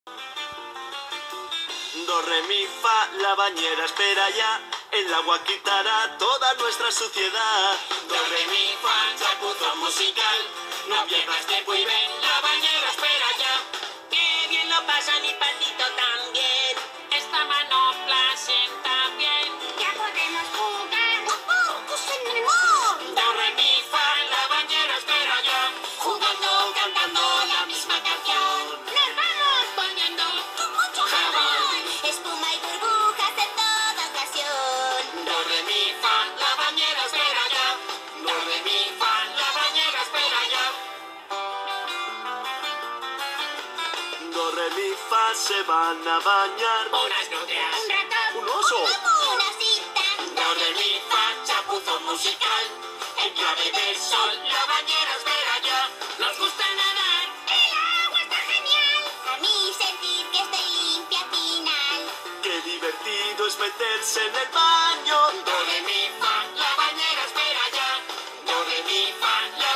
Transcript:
Do, re, mi, fa, la bañera espera ya. El agua quitará toda nuestra suciedad. Do, re, mi, fa, chapuzón musical. No pierdas tiempo y ven, la bañera espera ya. Qué bien lo pasa mi patito también. Esta manopla sienta bien. Ya podemos jugar. ¡Oh! Do, re, mi, fa, la bañera espera ya. Jugando, cantando la misma canción. ¡Nos vamos! Bañando ¡Con mucho jabón! Espuma y burbujas en toda ocasión. Do, re, mi, fa, la bañera espera ya. Do, re, mi, fa, la bañera espera ya. Do, re, mi, fa se van a bañar. Unas nutrias. Un ratón. Un oso. Una cita. Do, re, mi, fa, chapuzón musical. En clave de sol, la bañera espera ya. Nos gusta nadar. ¡El agua está genial! A mí sentir que estoy limpia al final. Qué divertido es meterse en el baño. Do, re, mi, fa, la bañera espera ya. Do, re, mi, fa, la